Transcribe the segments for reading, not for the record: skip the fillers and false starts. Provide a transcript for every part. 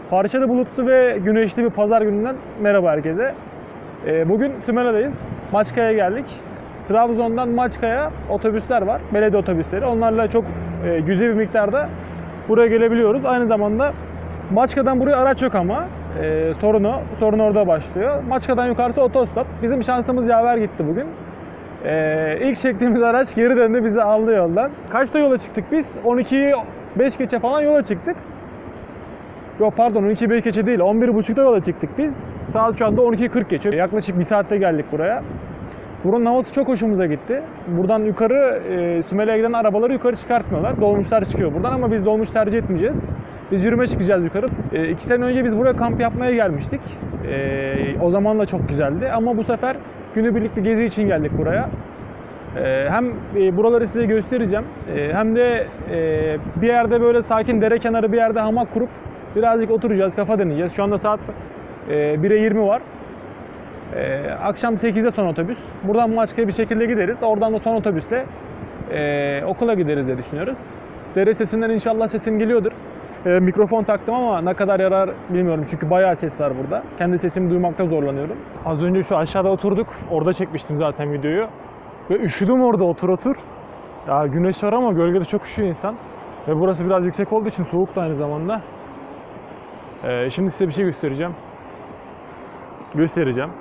Parçalı bulutlu ve güneşli bir pazar gününden merhaba herkese. Bugün Sümela'dayız. Maçka'ya geldik. Trabzon'dan Maçka'ya otobüsler var. Belediye otobüsleri. Onlarla çok cüzi bir miktarda buraya gelebiliyoruz. Aynı zamanda Maçka'dan buraya araç yok ama sorun orada başlıyor. Maçka'dan yukarısı otostop. Bizim şansımız yaver gitti bugün. İlk çektiğimiz araç geri döndü, bizi aldı yoldan. Kaçta yola çıktık biz? 12'yi 5 geçe falan yola çıktık. Yok pardon, 12 5 geçe değil, 11.30'da yola çıktık biz. Saat şu anda 12:40 geçiyor. Yaklaşık bir saatte geldik buraya. Buranın havası çok hoşumuza gitti. Buradan yukarı Sümela'ya giden arabaları yukarı çıkartmıyorlar. Dolmuşlar çıkıyor buradan ama biz dolmuş tercih etmeyeceğiz. Biz yürüme çıkacağız yukarı. 2 sene önce biz buraya kamp yapmaya gelmiştik. O zaman da çok güzeldi ama bu sefer günübirlik bir gezi için geldik buraya. Hem buraları size göstereceğim hem de bir yerde böyle sakin dere kenarı bir yerde hamak kurup birazcık oturacağız, kafa deneyeceğiz. Şu anda saat 1'e 20 var. Akşam 8'de son otobüs. Buradan Maçka'ya bir şekilde gideriz. Oradan da son otobüsle okula gideriz diye düşünüyoruz. Dere sesinden inşallah sesim geliyordur. Mikrofon taktım ama ne kadar yarar bilmiyorum çünkü bayağı ses var burada. Kendi sesimi duymakta zorlanıyorum. Az önce şu aşağıda oturduk. Orada çekmiştim zaten videoyu. Ve üşüdüm orada otur. Ya güneş var ama gölgede çok üşüyor insan. Ve burası biraz yüksek olduğu için soğuk da aynı zamanda. Şimdi size bir şey göstereceğim.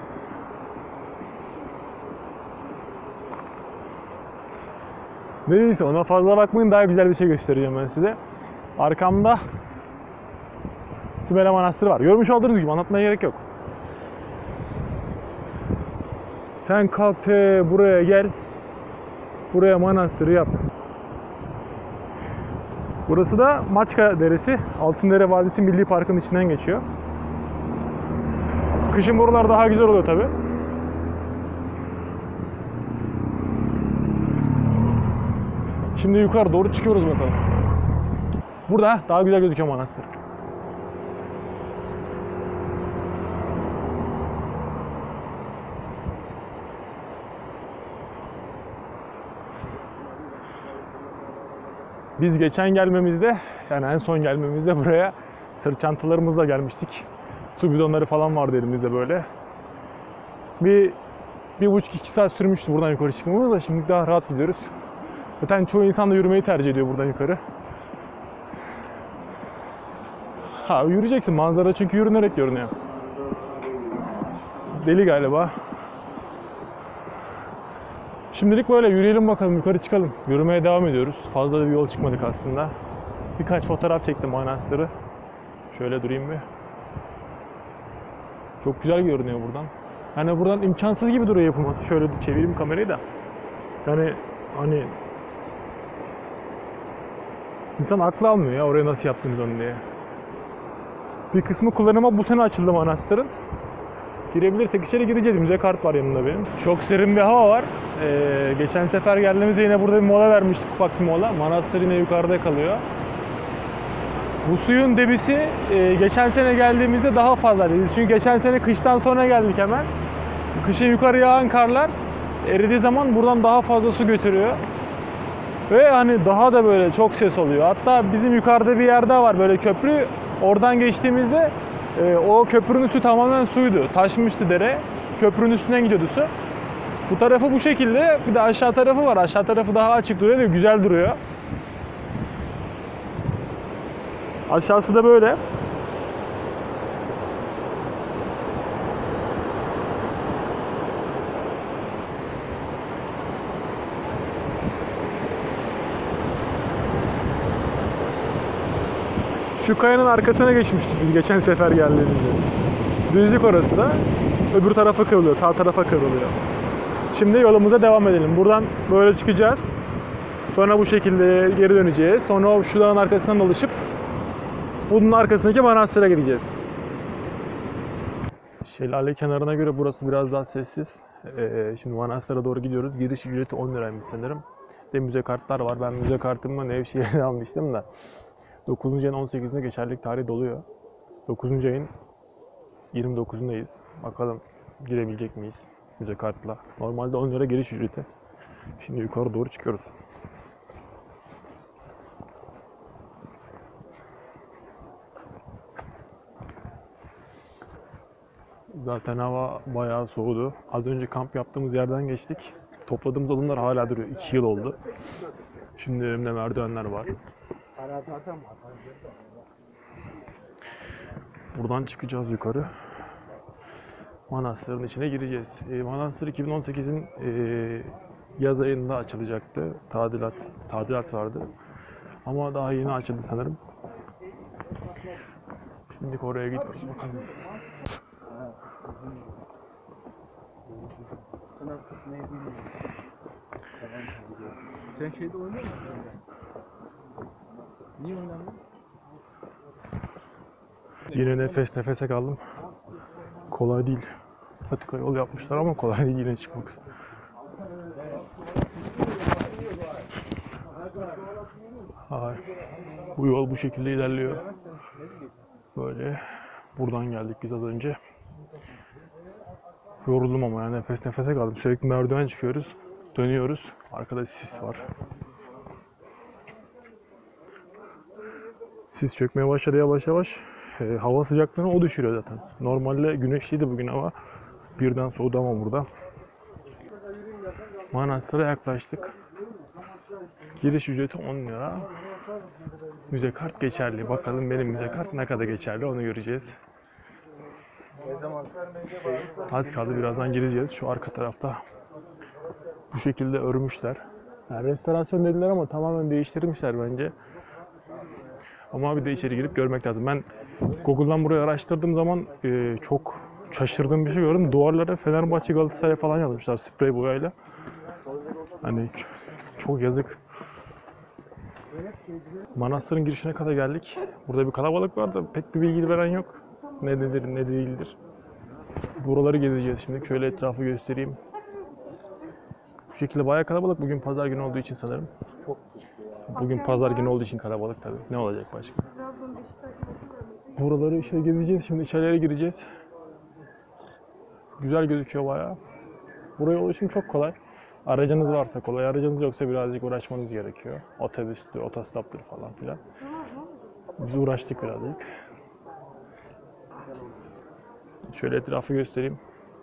Neyse ona fazla bakmayın, daha güzel bir şey göstereceğim ben size. Arkamda Sümela Manastırı var. Görmüş olduğunuz gibi anlatmaya gerek yok. Sen kalk buraya gel. Buraya manastırı yap. Burası da Maçka Deresi. Altındere Vadisi Milli Parkı'nın içinden geçiyor. Kışın buralar daha güzel oluyor tabi. Şimdi yukarı doğru çıkıyoruz bakalım. Burada daha güzel gözüküyor manastır. Biz geçen gelmemizde, yani en son gelmemizde buraya sırt çantalarımızla gelmiştik. Su bidonları falan vardı elimizde böyle. Bir buçuk iki saat sürmüştü buradan yukarı çıkmamız da şimdi daha rahat gidiyoruz. Zaten çoğu insan da yürümeyi tercih ediyor buradan yukarı. Yürüyeceksin, manzara çünkü yürünerek görünüyor. Deli galiba. Şimdilik böyle yürüyelim bakalım, yukarı çıkalım. Yürümeye devam ediyoruz. Fazla da bir yol çıkmadık aslında. Birkaç fotoğraf çektim manastırı. Şöyle durayım bir. Çok güzel görünüyor buradan. Yani buradan imkansız gibi duruyor yapılması. Şöyle çevireyim kamerayı da. Yani hani insan aklı almıyor ya oraya nasıl yaptınız onu diye. Bir kısmı kullanıma bu sene açıldı manastırın. Girebilirsek içeri gireceğiz. Müze kart var yanımda benim. Çok serin bir hava var. Geçen sefer geldiğimizde yine burada bir mola vermiştik, ufak bir mola. Manastır yine yukarıda kalıyor. Bu suyun debisi geçen sene geldiğimizde daha fazlaydı. Çünkü geçen sene kıştan sonra geldik hemen. Kışın yukarı yağan karlar eridiği zaman buradan daha fazla su götürüyor. Ve hani daha da böyle çok ses oluyor. Hatta bizim yukarıda bir yerde var böyle köprü. Oradan geçtiğimizde o köprünün üstü tamamen suydu. Taşmıştı dere. Köprünün üstünden gidiyordu su. Bu tarafı bu şekilde. Bir de aşağı tarafı var. Aşağı tarafı daha açık duruyor ve güzel duruyor. Aşağısı da böyle. Şu kayanın arkasına geçmiştik biz geçen sefer geldiğimizde. Düzlük orası da. Öbür tarafa kırılıyor, sağ tarafa kırılıyor. Şimdi yolumuza devam edelim. Buradan böyle çıkacağız. Sonra bu şekilde geri döneceğiz. Sonra şu dağın arkasından dolaşıp bunun arkasındaki manastıra gideceğiz. Şelale kenarına göre burası biraz daha sessiz. Şimdi manastıra doğru gidiyoruz. Giriş ücreti 10 liraymış sanırım. Bir de müze kartlar var. Ben müze kartımı Nevşehir'de almıştım da. 9. ayın 18'inde geçerlilik tarihi doluyor. 9. ayın 29'undayız. Bakalım girebilecek miyiz müze kartla. Normalde 10 lira giriş ücreti. Şimdi yukarı doğru çıkıyoruz. Zaten hava bayağı soğudu. Az önce kamp yaptığımız yerden geçtik. Topladığımız odunlar hala duruyor. 2 yıl oldu. Şimdi önümde merdivenler var. Buradan çıkacağız yukarı. Manastırın içine gireceğiz. Manastır 2018'in yaz ayında açılacaktı. Tadilat vardı. Ama daha yeni açıldı sanırım. Şimdi oraya gidiyoruz bakalım. Sen şeyde oynuyor musun? Niye oynamıyorsun? Yine nefese kaldım. Kolay değil. Patika yol yapmışlar ama kolay değil yine çıkmak. Bu yol bu şekilde ilerliyor. Böyle buradan geldik biz az önce. Yoruldum ama yani nefese kaldım. Sürekli merdiven çıkıyoruz. Dönüyoruz. Arkada sis var. Sis çökmeye başladı yavaş yavaş. Hava sıcaklığını o düşürüyor zaten. Normalde güneşliydi bugün hava. Birden soğudu ama burada. Manastır'a yaklaştık. Giriş ücreti 10 lira. Müze kart geçerli. Bakalım benim müze kart ne kadar geçerli onu göreceğiz. Az kaldı, birazdan gireceğiz. Şu arka tarafta bu şekilde örmüşler. Yani restorasyon dediler ama tamamen değiştirmişler bence. Ama bir de içeri girip görmek lazım. Ben Google'dan burayı araştırdığım zaman çok şaşırdığım bir şey gördüm. Duvarlara Fenerbahçe, Galatasaray falan yazmışlar sprey boyayla. Hani çok yazık. Manastırın girişine kadar geldik. Burada bir kalabalık var da pek bir bilgi veren yok. Ne nedir, ne değildir. Buraları gezeceğiz şimdi. Şöyle etrafı göstereyim. Bu şekilde bayağı kalabalık. Bugün pazar günü olduğu için sanırım. Bugün pazar günü olduğu için kalabalık tabii. Ne olacak başka? Buraları işte gezeceğiz. Şimdi içeriye gireceğiz. Güzel gözüküyor bayağı. Buraya ulaşım çok kolay. Aracınız varsa kolay, aracınız yoksa birazcık uğraşmanız gerekiyor. Otobüstür, otostoptur falan filan. Biz uğraştık birazcık. Şöyle etrafı göstereyim.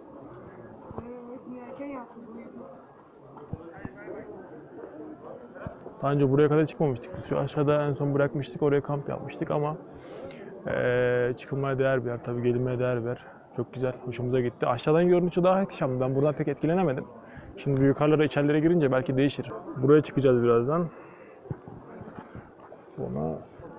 Daha önce buraya kadar çıkmamıştık. Şu aşağıda en son bırakmıştık, oraya kamp yapmıştık ama çıkılmaya değer bir yer, tabii gelinmeye değer bir yer. Çok güzel, hoşumuza gitti. Aşağıdan görünüşü daha ihtişamlı. Ben buradan pek etkilenemedim. Şimdi yukarılara, içerilere girince belki değişir. Buraya çıkacağız birazdan. Sonra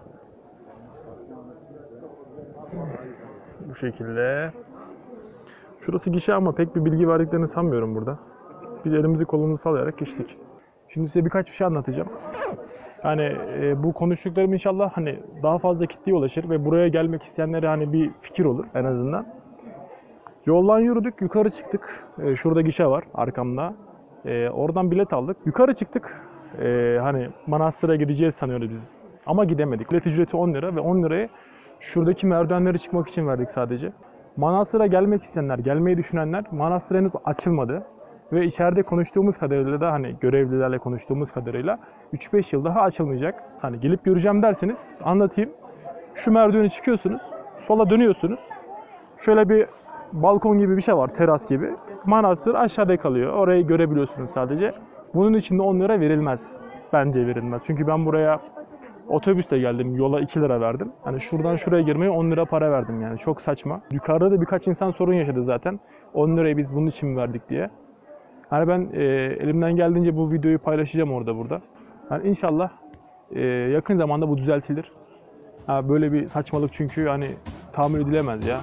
bu şekilde. Şurası gişe ama pek bir bilgi verdiklerini sanmıyorum burada. Biz elimizi kolumuzu sallayarak geçtik. Şimdi size birkaç bir şey anlatacağım. Yani bu konuştuklarım inşallah hani daha fazla kitleye ulaşır ve buraya gelmek isteyenlere hani bir fikir olur en azından. Yoldan yürüdük, yukarı çıktık. Şurada gişe var arkamda. Oradan bilet aldık. Yukarı çıktık. Hani manastıra gideceğiz sanıyoruz biz. Ama gidemedik. Bilet ücreti 10 lira ve 10 lirayı şuradaki merdivenleri çıkmak için verdik sadece. Manastıra gelmek isteyenler, gelmeyi düşünenler, manastır henüz açılmadı. Ve içeride konuştuğumuz kadarıyla da hani görevlilerle konuştuğumuz kadarıyla 3-5 yıl daha açılmayacak. Hani gelip göreceğim derseniz anlatayım. Şu merdiveni çıkıyorsunuz, sola dönüyorsunuz. Şöyle bir balkon gibi bir şey var, teras gibi. Manastır aşağıda kalıyor. Orayı görebiliyorsunuz sadece. Bunun için de 10 lira verilmez. Bence verilmez. Çünkü ben buraya otobüsle geldim. Yola 2 lira verdim. Hani şuradan şuraya girmeye 10 lira para verdim yani. Çok saçma. Yukarıda da birkaç insan sorun yaşadı zaten. 10 lirayı biz bunun için mi verdik diye. Hani ben elimden geldiğince bu videoyu paylaşacağım orada burada. Yani inşallah yakın zamanda bu düzeltilir. Böyle bir saçmalık çünkü hani tahammül edilemez ya.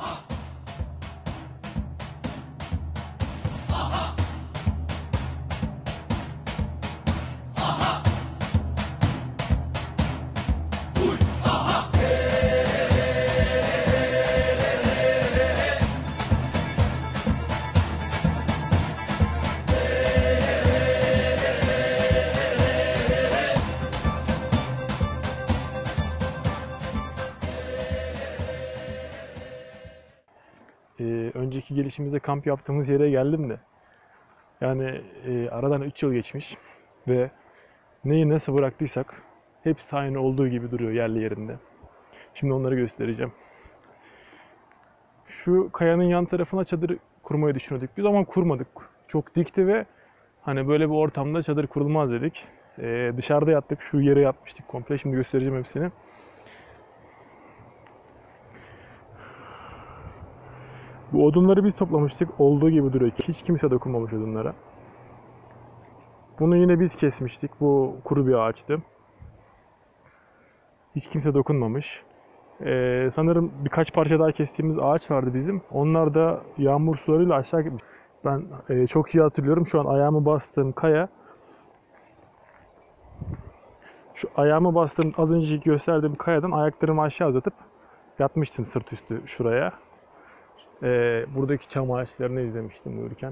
Önceki gelişimizde kamp yaptığımız yere geldim de. Yani aradan 3 yıl geçmiş ve neyi nasıl bıraktıysak hepsi aynı olduğu gibi duruyor yerli yerinde. Şimdi onları göstereceğim. şu kayanın yan tarafına çadır kurmayı düşünüyorduk biz ama kurmadık. Çok dikti ve hani böyle bir ortamda çadır kurulmaz dedik. Dışarıda yattık. Şu yere yatmıştık komple. Şimdi göstereceğim hepsini. Bu odunları biz toplamıştık. Olduğu gibi duruyor. Hiç kimse dokunmamış odunlara. Bunu yine biz kesmiştik. Bu kuru bir ağaçtı. Hiç kimse dokunmamış. Sanırım birkaç parça daha kestiğimiz ağaç vardı bizim. Onlar da yağmur sularıyla aşağı gitmiş. Ben çok iyi hatırlıyorum. Şu an ayağımı bastığım kaya. Şu ayağımı bastığım az önceki gösterdiğim kayadan ayaklarımı aşağı uzatıp yatmıştım sırt üstü şuraya. Buradaki çam ağaçlarını izlemiştim uyurken.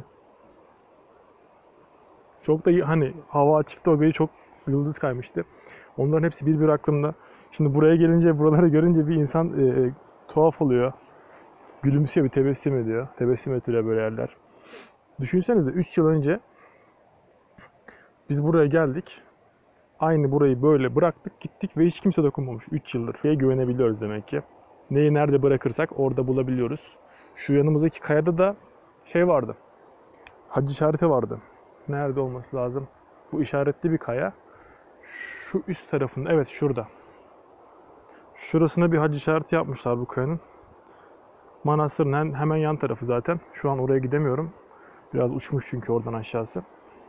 Çok da hani hava açıktı, o beni çok yıldız kaymıştı. Onların hepsi bir aklımda. Şimdi buraya gelince, buraları görünce bir insan tuhaf oluyor. Gülümsüyor, bir tebessüm ediyor. Tebessüm ettiriyor böyle yerler. Düşünsenize 3 yıl önce biz buraya geldik. Aynı burayı böyle bıraktık, gittik ve hiç kimse dokunmamış. 3 yıldır. Şeye güvenebiliyoruz demek ki. Neyi nerede bırakırsak orada bulabiliyoruz. Şu yanımızdaki kayada da şey vardı. Hac işareti vardı. Nerede olması lazım? Bu işaretli bir kaya. Şu üst tarafında, evet şurada. Şurasına bir hac işareti yapmışlar bu kayanın. Manastırın hemen yan tarafı zaten. Şu an oraya gidemiyorum. Biraz uçmuş çünkü oradan aşağısı.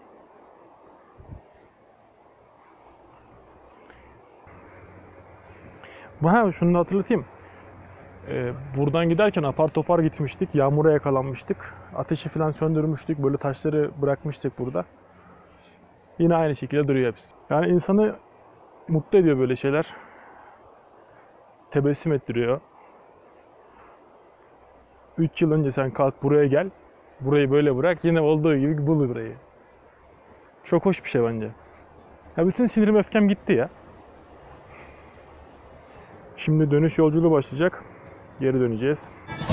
Şunu da hatırlatayım. Buradan giderken apar topar gitmiştik. Yağmura yakalanmıştık. Ateşi falan söndürmüştük. Böyle taşları bırakmıştık burada. Yine aynı şekilde duruyor hepsi. Yani insanı mutlu ediyor böyle şeyler. Tebessüm ettiriyor. 3 yıl önce sen kalk buraya gel. Burayı böyle bırak. Yine olduğu gibi bul burayı. Çok hoş bir şey bence. Ya bütün sinirim öfkem gitti ya. Şimdi dönüş yolculuğu başlayacak. Geri döneceğiz.